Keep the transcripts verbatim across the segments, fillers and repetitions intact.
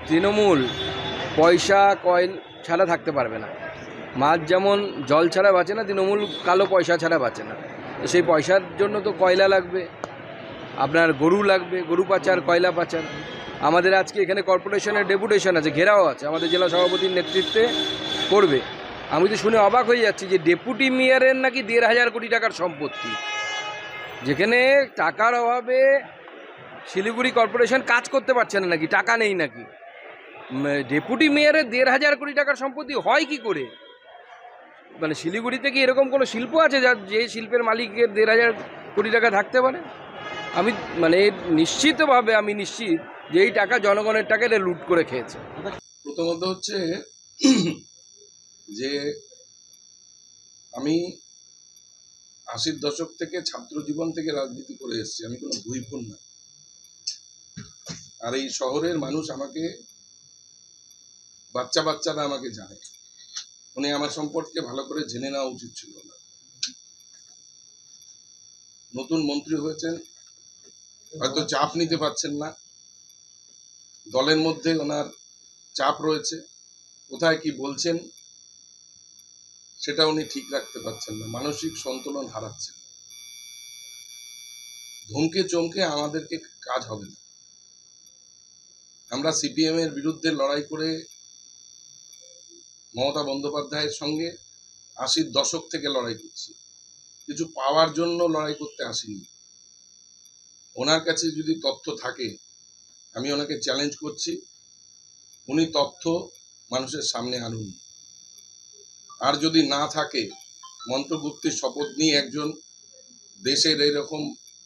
তৃণমূল পয়সা কয়েন ছাড়া থাকতে পারবে না। মাছ যেমন জল ছাড়া বাঁচে না, তৃণমূল কালো পয়সা ছাড়া বাঁচে না। তো সেই পয়সার জন্য তো কয়লা লাগবে, আপনার গরু লাগবে, গরু পাচার, কয়লা পাচার। আমাদের আজকে এখানে কর্পোরেশনের ডেপুটেশন আছে, ঘেরাও আছে, আমাদের জেলা সভাপতির নেতৃত্বে করবে। আমি তো শুনে অবাক হয়ে যাচ্ছি যে ডেপুটি মেয়রের নাকি দেড় হাজার কোটি টাকার সম্পত্তি, যেখানে টাকার অভাবে শিলিগুড়ি কর্পোরেশন কাজ করতে পারছে না নাকি, টাকা নেই নাকি? ডেপুটি মেয়রের দেড় হাজার কোটি টাকার সম্পত্তি হয় কি করে? মানে শিলিগুড়িতে কি এরকম কোনো শিল্প আছে যার যে শিল্পের মালিকের দেড় হাজার কোটি টাকা থাকতে পারে? আমি মানে নিশ্চিতভাবে আমি নিশ্চিত যে এই টাকা জনগণের টাকা এটা লুট করে খেয়েছে। প্রথমত হচ্ছে যে আমি আশির দশক থেকে ছাত্র জীবন থেকে রাজনীতি করে এসেছি, আমি কোনো ভুইফোন না। আর এই শহরের মানুষ আমাকে, বাচ্চা বাচ্চারা আমাকে জানে। উনি আমার সম্পর্কে ভালো করে জেনে নেওয়া উচিত ছিল না। নতুন মন্ত্রী হয়েছেন, হয়তো চাপ নিতে পারছেন না, দলের মধ্যে ওনার চাপ রয়েছে, কোথায় কি বলছেন সেটা উনি ঠিক রাখতে পারছেন না, মানসিক সন্তুলন হারাচ্ছেন। ধমকে চমকে আমাদেরকে কাজ হবে না। আমরা সিপিএম এর বিরুদ্ধে লড়াই করে মমতা বন্দ্যোপাধ্যায়ের সঙ্গে আশির দশক থেকে লড়াই করছি, কিছু পাওয়ার জন্য লড়াই করতে আসিনি। ওনার কাছে যদি তথ্য থাকে, আমি ওনাকে চ্যালেঞ্জ করছি, উনি তথ্য মানুষের সামনে আনুন। আর যদি না থাকে, মন্ত্রগুপ্তির শপথ নিয়ে একজন দেশের এরকম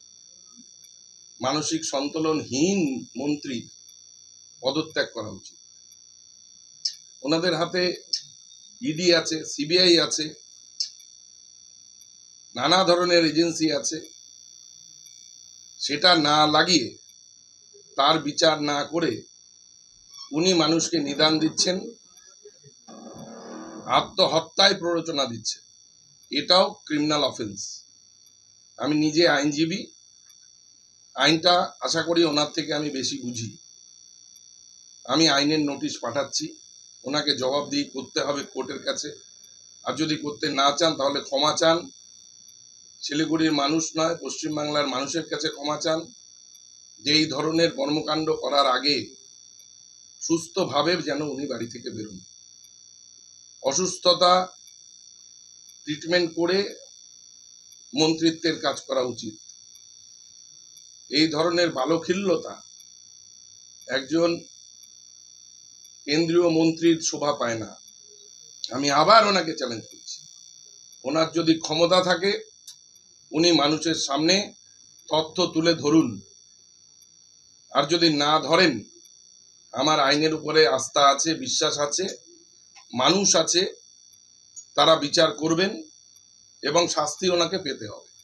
মানসিক সন্তুলনহীন মন্ত্রী পদত্যাগ করা উচিত। ওনাদের হাতে ইডি আছে, সিবিআই আছে, নানা ধরনের এজেন্সি আছে, সেটা না লাগিয়ে, তার বিচার না করে উনি মানুষকে নিদান দিচ্ছেন, আত্মহত্যায় প্ররোচনা দিচ্ছেন। এটাও ক্রিমিনাল অফেন্স। আমি নিজে আইনজীবী, আইনটা আশা করি ওনার থেকে আমি বেশি বুঝি। আমি আইনের নোটিশ পাঠাচ্ছি, ওনাকে জবাবদিহি করতে হবে কোর্টের কাছে। আর যদি করতে না চান তাহলে ক্ষমা চান, শিলিগুড়ির মানুষ নয় পশ্চিমবাংলার মানুষের কাছে ক্ষমা চান, যে এই ধরনের কর্মকাণ্ড করার আগে সুস্থভাবে যেন উনি বাড়ি থেকে বেরোন। অসুস্থতা ট্রিটমেন্ট করে মন্ত্রিত্বের কাজ করা উচিত। এই ধরনের বালখিল্যতা একজন কেন্দ্রীয় মন্ত্রীর শোভা পায় না। আমি আবার ওনাকে চ্যালেঞ্জ করছি, ওনার যদি ক্ষমতা থাকে উনি মানুষের সামনে তথ্য তুলে ধরুন। আর যদি না ধরেন, আমার আইনের উপরে আস্থা আছে, বিশ্বাস আছে, মানুষ আছে, তারা বিচার করবেন এবং শাস্তি ওনাকে পেতে হবে।